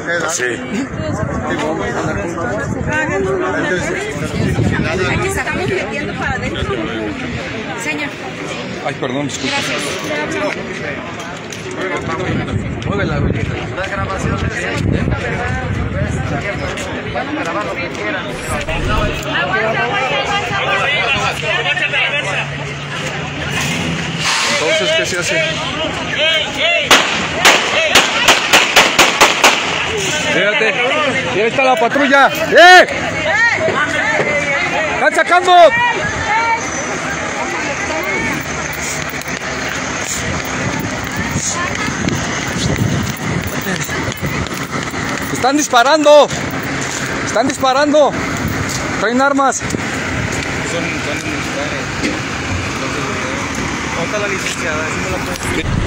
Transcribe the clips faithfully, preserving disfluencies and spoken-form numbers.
Sí. Aquí estamos metiendo para adentro. Señor. Ay, perdón, disculpa. Mueve la abuelita. Las grabaciones. Van a grabar lo que quieran. Entonces, ¿qué se hace? Fíjate, ahí está la patrulla. ¡Eh! ¡Están sacando! ¡Están disparando! ¡Están disparando! Traen armas. Son, son militares. ¿Dónde está la licenciada? ¿Sí me la puedo?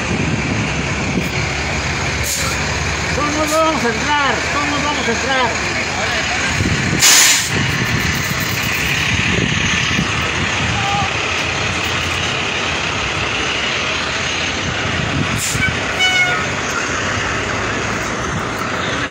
Todos vamos a entrar, todos vamos a entrar.